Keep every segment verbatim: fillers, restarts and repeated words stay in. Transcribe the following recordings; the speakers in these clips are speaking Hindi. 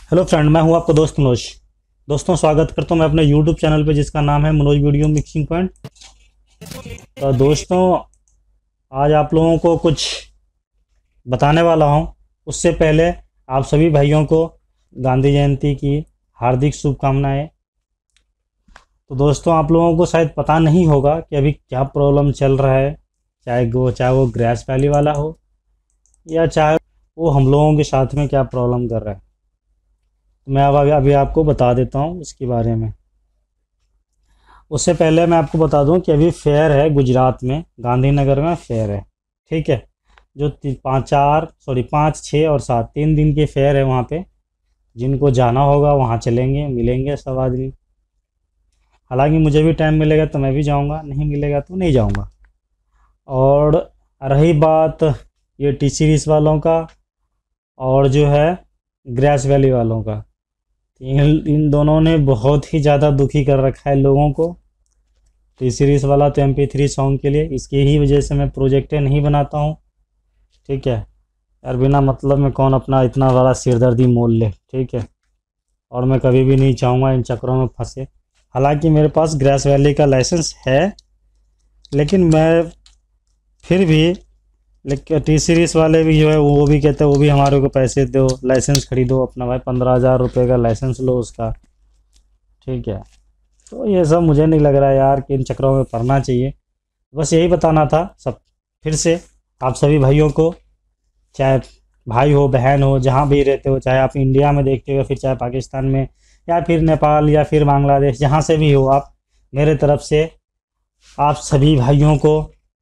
हेलो फ्रेंड, मैं हूं आपका दोस्त मनोज। दोस्तों, स्वागत करता हूं मैं अपने यूट्यूब चैनल पे जिसका नाम है मनोज वीडियो मिक्सिंग पॉइंट। तो दोस्तों, आज आप लोगों को कुछ बताने वाला हूं। उससे पहले आप सभी भाइयों को गांधी जयंती की हार्दिक शुभकामनाएं। तो दोस्तों, आप लोगों को शायद पता नहीं होगा कि अभी क्या प्रॉब्लम चल रहा है, चाहे वो चाहे वो ग्रैस वैली वाला हो या चाहे वो हम लोगों के साथ में क्या प्रॉब्लम कर रहा है। तो मैं अब अभी अभी आपको बता देता हूँ इसके बारे में। उससे पहले मैं आपको बता दूं कि अभी फेयर है गुजरात में, गांधीनगर में फेयर है। ठीक है। जो ती- पाँच चार सॉरी पाँच छः और सात तीन दिन की फेयर है वहाँ पे। जिनको जाना होगा वहाँ चलेंगे, मिलेंगे सब आदमी। हालांकि मुझे भी टाइम मिलेगा तो मैं भी जाऊँगा, नहीं मिलेगा तो नहीं जाऊँगा। और रही बात ये टी सीरीज वालों का और जो है ग्रेस वैली वालों का, इन इन दोनों ने बहुत ही ज़्यादा दुखी कर रखा है लोगों को। टी सीरीज वाला तो एम पी थ्री सॉन्ग के लिए, इसकी ही वजह से मैं प्रोजेक्टें नहीं बनाता हूँ। ठीक है यार, बिना मतलब में कौन अपना इतना बड़ा सिरदर्दी मोल ले। ठीक है। और मैं कभी भी नहीं चाहूँगा इन चक्करों में फंसे। हालांकि मेरे पास ग्रेस वैली का लाइसेंस है, लेकिन मैं फिर भी, लेकिन टी सीरीज वाले भी जो है वो भी कहते हैं वो भी हमारे को पैसे दो, लाइसेंस खरीदो अपना भाई, पंद्रह हज़ार रुपये का लाइसेंस लो उसका। ठीक है। तो ये सब मुझे नहीं लग रहा है यार कि इन चक्करों में पड़ना चाहिए। बस यही बताना था सब, फिर से आप सभी भाइयों को, चाहे भाई हो बहन हो जहाँ भी रहते हो, चाहे आप इंडिया में देखते हो फिर चाहे पाकिस्तान में या फिर नेपाल या फिर बांग्लादेश, जहाँ से भी हो आप, मेरे तरफ से आप सभी भाइयों को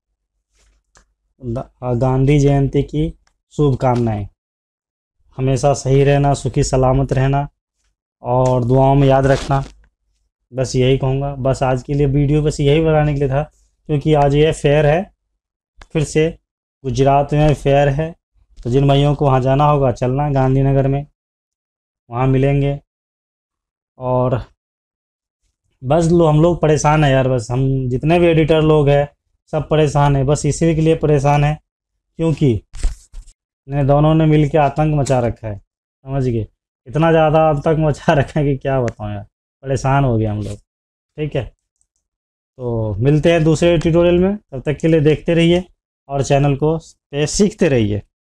गांधी जयंती की शुभकामनाएं। हमेशा सही रहना, सुखी सलामत रहना और दुआओं में याद रखना। बस यही कहूँगा। बस आज के लिए वीडियो बस यही बनाने के लिए था, क्योंकि आज ये फेयर है, फिर से गुजरात में फेयर है। तो जिन भाइयों को वहाँ जाना होगा चलना गांधीनगर में, वहाँ मिलेंगे। और बस लो हम लोग परेशान है यार, बस हम जितने भी एडिटर लोग हैं सब परेशान है, बस इसी के लिए परेशान है क्योंकि ने दोनों ने मिल के आतंक मचा रखा है। समझ गए? इतना ज़्यादा आतंक मचा रखा है कि क्या बताऊँ यार, परेशान हो गए हम लोग। ठीक है। तो मिलते हैं दूसरे ट्यूटोरियल में, तब तक के लिए देखते रहिए और चैनल को पे सीखते रहिए।